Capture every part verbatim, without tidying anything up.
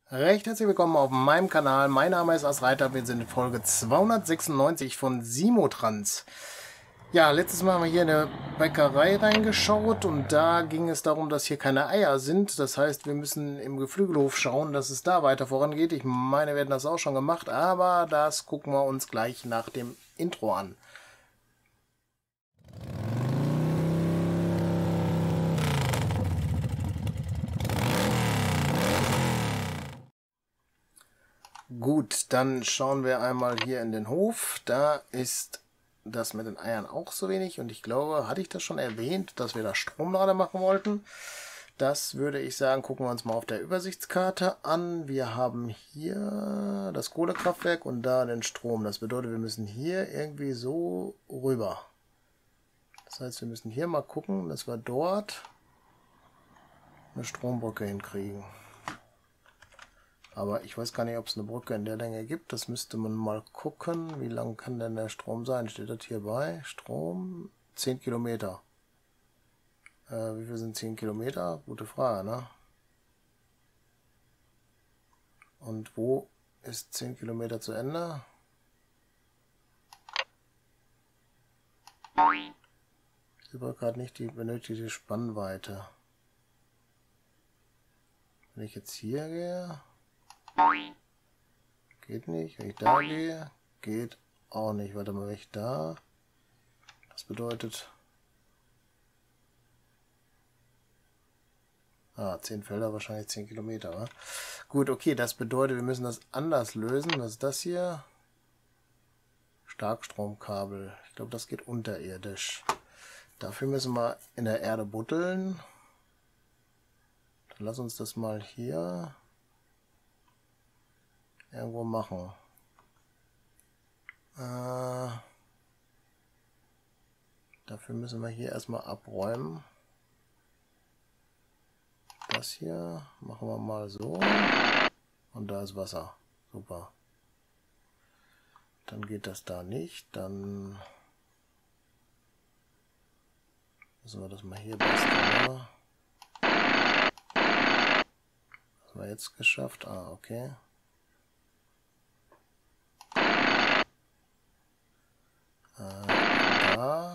Recht herzlich willkommen auf meinem Kanal. Mein Name ist Asreiter. Wir sind in Folge zweihundertsechsundneunzig von Simotrans. Ja, letztes Mal haben wir hier in eine Bäckerei reingeschaut und da ging es darum, dass hier keine Eier sind. Das heißt, wir müssen im Geflügelhof schauen, dass es da weiter vorangeht. Ich meine, wir hätten das auch schon gemacht, aber das gucken wir uns gleich nach dem Intro an. Gut, dann schauen wir einmal hier in den Hof. Da ist das mit den Eiern auch so wenig. Und ich glaube, hatte ich das schon erwähnt, dass wir da Stromlader machen wollten. Das würde ich sagen, gucken wir uns mal auf der Übersichtskarte an. Wir haben hier das Kohlekraftwerk und da den Strom. Das bedeutet, wir müssen hier irgendwie so rüber. Das heißt, wir müssen hier mal gucken, dass wir dort eine Strombrücke hinkriegen. Aber ich weiß gar nicht, ob es eine Brücke in der Länge gibt. Das müsste man mal gucken. Wie lang kann denn der Strom sein? Steht das hier bei? Strom zehn Kilometer. Äh, wie viel sind zehn Kilometer? Gute Frage, ne? Und wo ist zehn Kilometer zu Ende? Ich sehe gerade nicht die benötigte Spannweite. Wenn ich jetzt hier gehe... Geht nicht. Wenn ich da gehe, geht auch nicht. Warte mal, wenn ich da... Das bedeutet... Ah, zehn Felder, wahrscheinlich zehn Kilometer, wa? Gut, okay, das bedeutet, wir müssen das anders lösen. Was ist das hier? Starkstromkabel. Ich glaube, das geht unterirdisch. Dafür müssen wir in der Erde buddeln. Dann lass uns das mal hier... irgendwo machen. Äh, dafür müssen wir hier erstmal abräumen. Das hier machen wir mal so. Und da ist Wasser. Super. Dann geht das da nicht. Dann müssen wir das mal hier basteln. Das haben wir jetzt geschafft. Ah, okay. Da.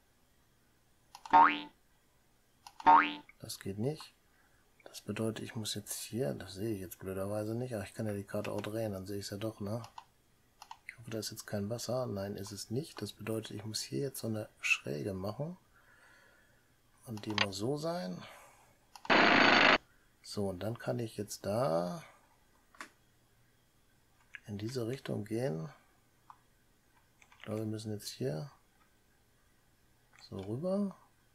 Das geht nicht. Das bedeutet, ich muss jetzt hier, das sehe ich jetzt blöderweise nicht, aber ich kann ja die Karte auch drehen, dann sehe ich es ja doch, ne? Ich hoffe, da ist jetzt kein Wasser. Nein, ist es nicht. Das bedeutet, ich muss hier jetzt so eine Schräge machen. Und die muss so sein. So, und dann kann ich jetzt da in diese Richtung gehen. Ich glaube, wir müssen jetzt hier so rüber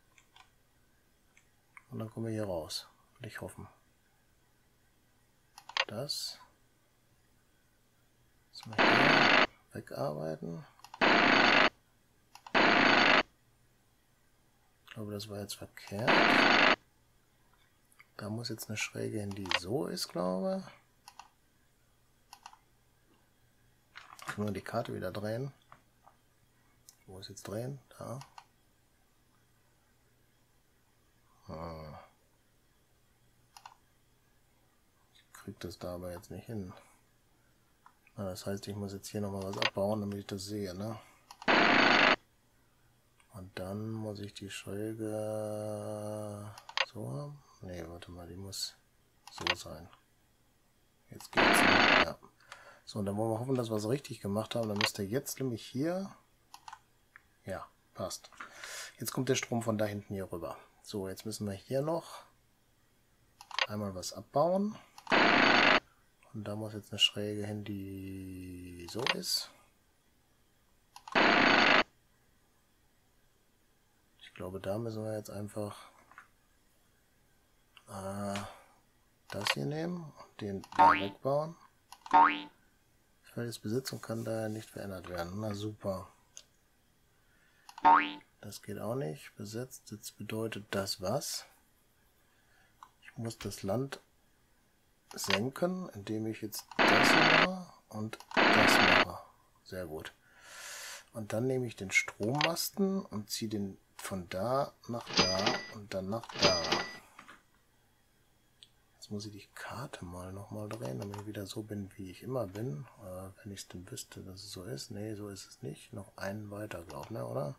und dann kommen wir hier raus. Will ich hoffen. Das müssen wir hier wegarbeiten. Ich glaube, das war jetzt verkehrt. Da muss jetzt eine Schräge hin, die so ist, glaube ich. Ich muss nur die Karte wieder drehen. Wo ist jetzt drehen? Da. Hm. Ich krieg das da aber jetzt nicht hin. Na, das heißt, ich muss jetzt hier nochmal was abbauen, damit ich das sehe, ne? Und dann muss ich die Schräge so haben. Ne, warte mal, die muss so sein. Jetzt geht's. Ja. So, und dann wollen wir hoffen, dass wir es richtig gemacht haben. Dann müsste jetzt nämlich hier... Ja, passt. Jetzt kommt der Strom von da hinten hier rüber. So, jetzt müssen wir hier noch einmal was abbauen. Und da muss jetzt eine Schräge hin, die so ist. Ich glaube, da müssen wir jetzt einfach äh, das hier nehmen und den da wegbauen. Ich werde jetzt Besitz und kann daher nicht verändert werden. Na super. Das geht auch nicht. Besetzt. Jetzt bedeutet das was? Ich muss das Land senken, indem ich jetzt das mache und das mache. Sehr gut. Und dann nehme ich den Strommasten und ziehe den von da nach da und dann nach da. Jetzt muss ich die Karte mal nochmal drehen, damit ich wieder so bin, wie ich immer bin. Äh, wenn ich es denn wüsste, dass es so ist. Nee, so ist es nicht. Noch einen weiter, glaube ich, ne, oder?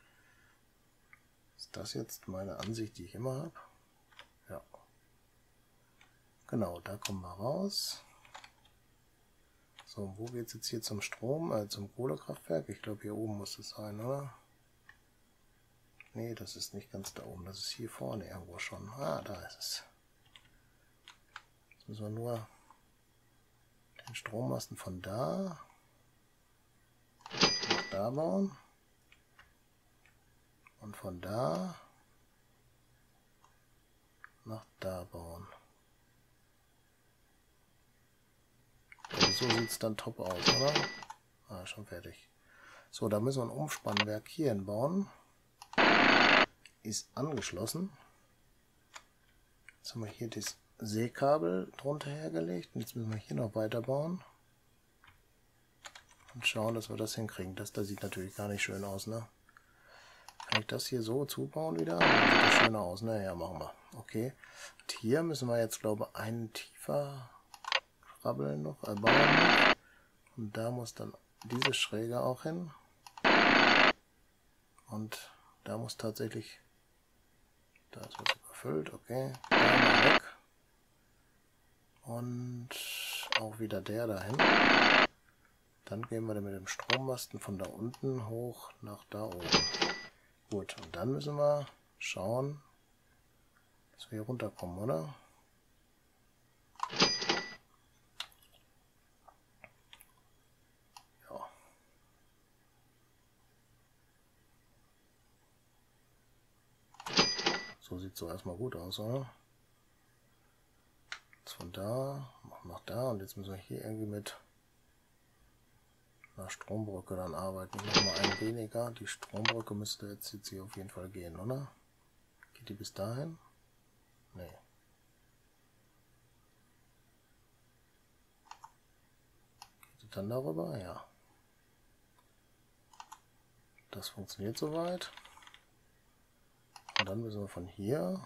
Ist das jetzt meine Ansicht, die ich immer habe? Ja. Genau, da kommen wir raus. So, wo geht es jetzt hier zum Strom? Äh, zum Kohlekraftwerk? Ich glaube, hier oben muss es sein, oder? Nee, das ist nicht ganz da oben. Das ist hier vorne irgendwo schon. Ah, da ist es. Jetzt müssen wir nur den Strommasten von da nach da bauen. Und von da nach da bauen. Also so sieht es dann top aus, oder? Ah, schon fertig. So, da müssen wir ein Umspannwerk hier hinbauen. Ist angeschlossen. Jetzt haben wir hier das Seekabel drunter hergelegt. Und jetzt müssen wir hier noch weiterbauen. Und schauen, dass wir das hinkriegen. Das da sieht natürlich gar nicht schön aus, ne? Kann ich das hier so zubauen wieder? Dann sieht das schöner aus, ne? Ja, machen wir. Okay. Und hier müssen wir jetzt, glaube ich, einen tiefer krabbeln noch, äh, bauen noch. Und da muss dann diese Schräge auch hin. Und da muss tatsächlich, da ist was überfüllt, okay. Da mal weg. Und auch wieder der dahin. Dann gehen wir dann mit dem Strommasten von da unten hoch nach da oben. Gut, und dann müssen wir schauen, dass wir hier runterkommen, oder? Ja. So sieht es so erstmal gut aus, oder? Jetzt von da, nach da, und jetzt müssen wir hier irgendwie mit einer Strombrücke dann arbeiten. Ich mache mal ein weniger. Die Strombrücke müsste jetzt, jetzt hier auf jeden Fall gehen, oder? Geht die bis dahin? Nee. Geht die dann darüber? Ja. Das funktioniert soweit. Und dann müssen wir von hier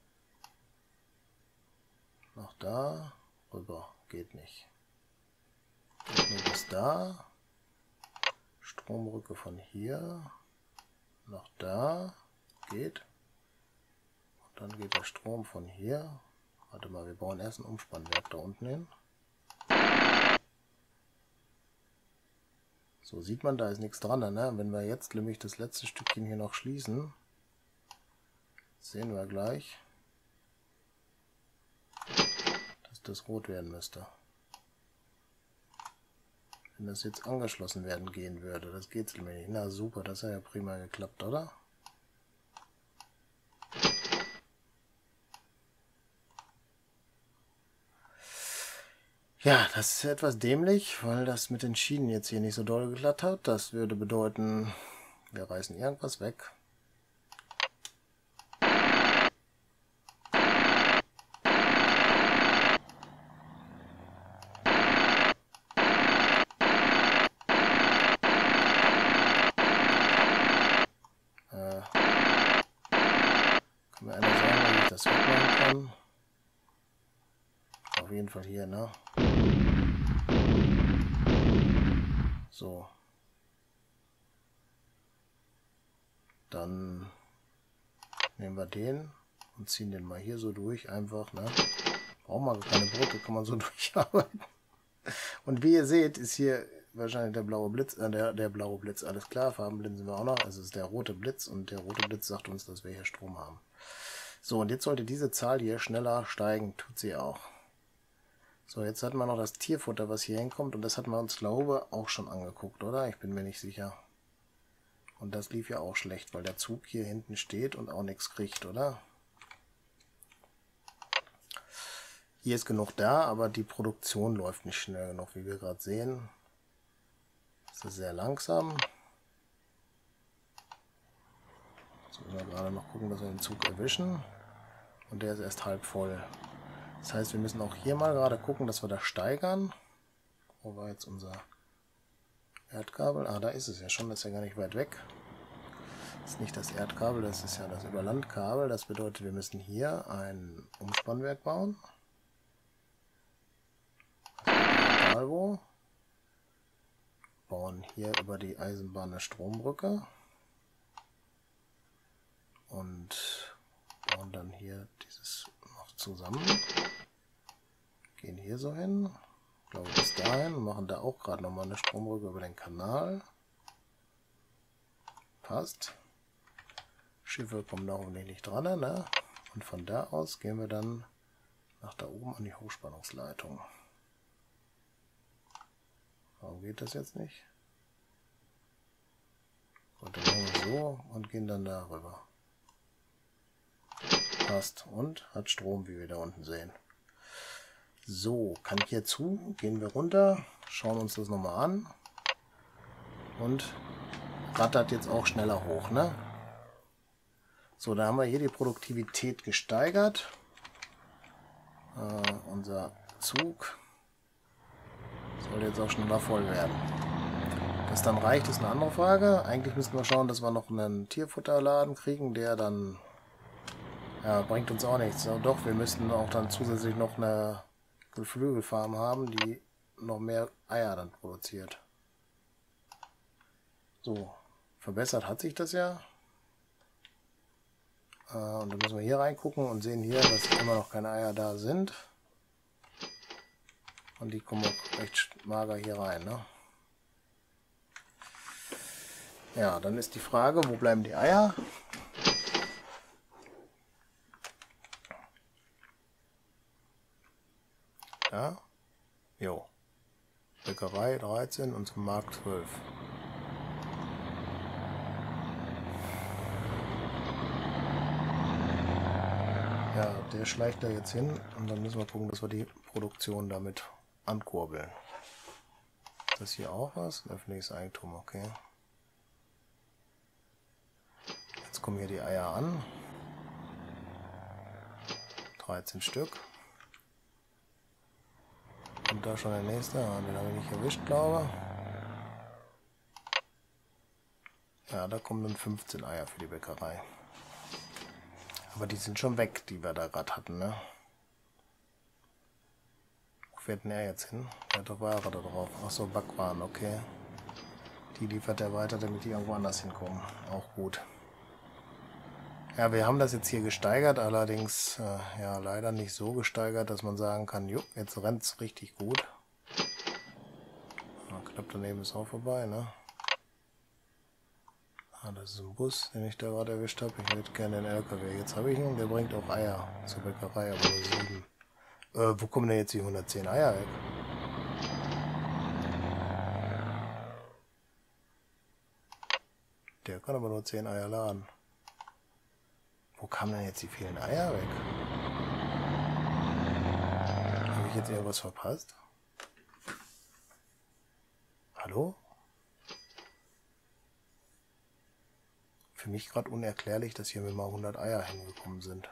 nach da rüber. Geht nicht. Geht nur bis da. Strombrücke von hier nach da. Geht. Und dann geht der Strom von hier. Warte mal, wir bauen erst ein Umspannwerk da unten hin. So sieht man, da ist nichts dran, ne? Wenn wir jetzt nämlich das letzte Stückchen hier noch schließen, sehen wir gleich, dass das rot werden müsste. Wenn das jetzt angeschlossen werden gehen würde, das geht nämlich nicht. Na super, das hat ja prima geklappt, oder? Ja, das ist etwas dämlich, weil das mit den Schienen jetzt hier nicht so doll glatt hat. Das würde bedeuten, wir reißen irgendwas weg. Äh, kann mir einer sagen, wie ich das wegmachen kann? Auf jeden Fall hier, ne? So. Dann nehmen wir den und ziehen den mal hier so durch, einfach, ne? Braucht man keine Brücke, kann man so durcharbeiten. Und wie ihr seht, ist hier wahrscheinlich der blaue Blitz, äh, der, der blaue Blitz, alles klar, Farbenblinden sind wir auch noch. Also es ist der rote Blitz und der rote Blitz sagt uns, dass wir hier Strom haben. So, und jetzt sollte diese Zahl hier schneller steigen, tut sie auch. So, jetzt hatten wir noch das Tierfutter, was hier hinkommt, und das hatten wir uns, glaube ich, auch schon angeguckt, oder? Ich bin mir nicht sicher. Und das lief ja auch schlecht, weil der Zug hier hinten steht und auch nichts kriegt, oder? Hier ist genug da, aber die Produktion läuft nicht schnell genug, wie wir gerade sehen. Das ist sehr langsam. Jetzt müssen wir gerade noch gucken, dass wir den Zug erwischen. Und der ist erst halb voll. Das heißt, wir müssen auch hier mal gerade gucken, dass wir das steigern. Wo war jetzt unser Erdkabel? Ah, da ist es ja schon, das ist ja gar nicht weit weg. Das ist nicht das Erdkabel, das ist ja das Überlandkabel. Das bedeutet, wir müssen hier ein Umspannwerk bauen. bauen hier über die Eisenbahn eine Strombrücke und bauen dann hier dieses noch zusammen. Gehen hier so hin, glaube bis dahin, machen da auch gerade nochmal eine Strombrücke über den Kanal. Passt. Schiffe kommen da hoffentlich nicht dran, ne? Und von da aus gehen wir dann nach da oben an die Hochspannungsleitung. Warum geht das jetzt nicht? Und dann machen wir so und gehen dann da rüber. Passt. Und hat Strom, wie wir da unten sehen. So, kann hier zu. Gehen wir runter, schauen uns das nochmal an. Und rattert jetzt auch schneller hoch, ne? So, da haben wir hier die Produktivität gesteigert. Äh, unser Zug soll jetzt auch schneller voll werden. Das dann reicht, ist eine andere Frage. Eigentlich müssten wir schauen, dass wir noch einen Tierfutterladen kriegen, der dann, ja, bringt uns auch nichts. Aber doch, wir müssten auch dann zusätzlich noch eine Geflügelfarm haben, die noch mehr Eier dann produziert. So, verbessert hat sich das ja. Äh, und dann müssen wir hier reingucken und sehen hier, dass immer noch keine Eier da sind. Und die kommen auch recht mager hier rein, ne? Ja, dann ist die Frage, wo bleiben die Eier? Ja, jo. Bäckerei dreizehn und zum Markt zwölf. Ja, der schleicht da jetzt hin und dann müssen wir gucken, dass wir die Produktion damit ankurbeln. Ist das hier auch was? Öffentliches Eigentum, okay. Jetzt kommen hier die Eier an. dreizehn Stück. Und da schon der nächste, den habe ich nicht erwischt, glaube ich. Ja, da kommen dann fünfzehn Eier für die Bäckerei. Aber die sind schon weg, die wir da gerade hatten, ne? Wo fährt denn er jetzt hin? Der hat doch Ware da drauf. Achso, Backwaren, okay. Die liefert er weiter, damit die irgendwo anders hinkommen. Auch gut. Ja, wir haben das jetzt hier gesteigert, allerdings äh, ja leider nicht so gesteigert, dass man sagen kann, jo, jetzt rennt es richtig gut. Ja, knapp daneben ist auch vorbei, ne? Ah, das ist ein Bus, den ich da gerade erwischt habe. Ich hätte gerne den L K W. Jetzt habe ich ihn, der bringt auch Eier zur Bäckerei, aber nur sieben. Äh, wo kommen denn jetzt die hundertzehn Eier weg? Der kann aber nur zehn Eier laden. Wo kamen denn jetzt die vielen Eier weg? Habe ich jetzt irgendwas verpasst? Hallo? Für mich gerade unerklärlich, dass hier mal hundert Eier hingekommen sind.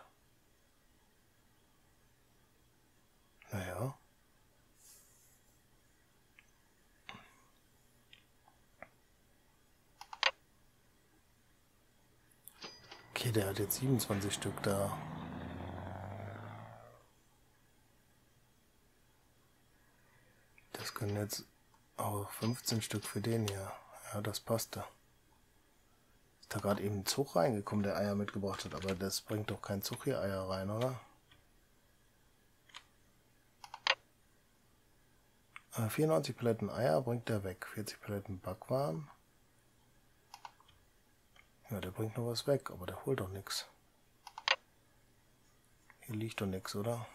Naja. Okay, der hat jetzt siebenundzwanzig Stück da. Das können jetzt auch fünfzehn Stück für den hier. Ja, das passte. Ist da gerade eben ein Zug reingekommen, der Eier mitgebracht hat, aber das bringt doch kein Zug hier Eier rein, oder? Äh, vierundneunzig Paletten Eier bringt der weg. vierzig Paletten Backwaren. Ja, der bringt noch was weg, aber der holt doch nichts. Hier liegt doch nichts, oder?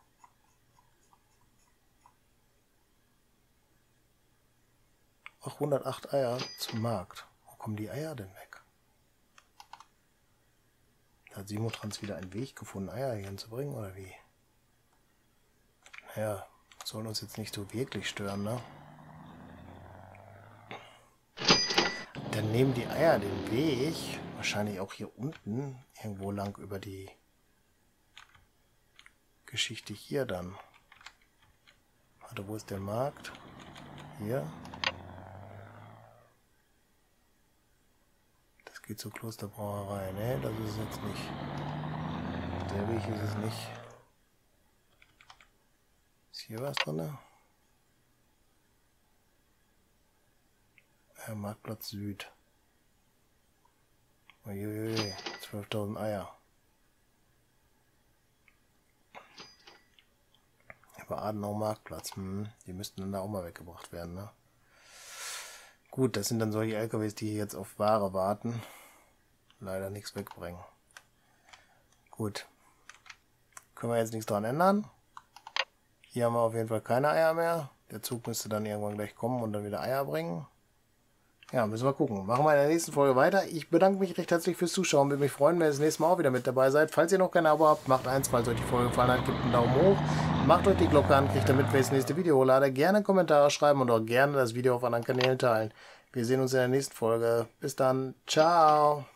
Ach, hundertacht Eier zum Markt. Wo kommen die Eier denn weg? Da hat Simotrans wieder einen Weg gefunden, Eier hier hinzubringen, oder wie? Naja, sollen uns jetzt nicht so wirklich stören, ne? Dann nehmen die Eier den Weg, wahrscheinlich auch hier unten, irgendwo lang über die Geschichte hier dann. Warte, wo ist der Markt? Hier. Das geht zur Klosterbrauerei. Ne, das ist es jetzt nicht. Der Weg ist es nicht. Ist hier was drin? Ja, Marktplatz Süd. Uiuiui, zwölftausend Eier. Aber Adenau Marktplatz, hm, die müssten dann da auch mal weggebracht werden, ne? Gut, das sind dann solche L K Ws, die jetzt auf Ware warten. Leider nichts wegbringen. Gut. Können wir jetzt nichts dran ändern. Hier haben wir auf jeden Fall keine Eier mehr. Der Zug müsste dann irgendwann gleich kommen und dann wieder Eier bringen. Ja, müssen wir gucken. Machen wir in der nächsten Folge weiter. Ich bedanke mich recht herzlich fürs Zuschauen. Würde mich freuen, wenn ihr das nächste Mal auch wieder mit dabei seid. Falls ihr noch kein Abo habt, macht eins. Falls euch die Folge gefallen hat, gebt einen Daumen hoch. Macht euch die Glocke an, kriegt damit, wenn ich das nächste Video hochlade. Gerne Kommentare schreiben und auch gerne das Video auf anderen Kanälen teilen. Wir sehen uns in der nächsten Folge. Bis dann. Ciao.